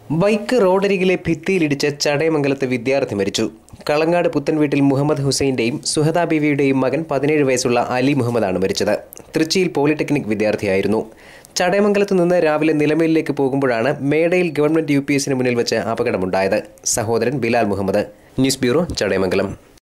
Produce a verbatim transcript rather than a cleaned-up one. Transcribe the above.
Bike റോഡരികിലെ ഭിത്തിയിലിടിച്ച് ചടയമംഗലത്ത് വിദ്യാർത്ഥി മരിച്ചു. കളങ്ങാട് പുത്തൻവീട്ടിൽ മുഹമ്മദ് ഹുസൈന്റെയും സുഹദ ബീവിയുടെയും മകൻ പതിനേഴ് വയസ്സുള്ള അലി മുഹമ്മദാണ് മരിച്ചത്. തൃച്ചിയിൽ പോളിടെക്നിക് വിദ്യാർത്ഥിയായിരുന്നു. ചടയമംഗലത്ത് നിന്ന് രാവിലെ നിലമേലിലേക്ക് പോകുമ്പോഴാണ് മേടയിൽ ഗവൺമെന്റ് യു പി എസിന് മുന്നിൽ വെച്ച് അപകടമുണ്ടായത്. സഹോദരൻ ബിലാൽ മുഹമ്മദ്. News bureau, Chadayamangalam.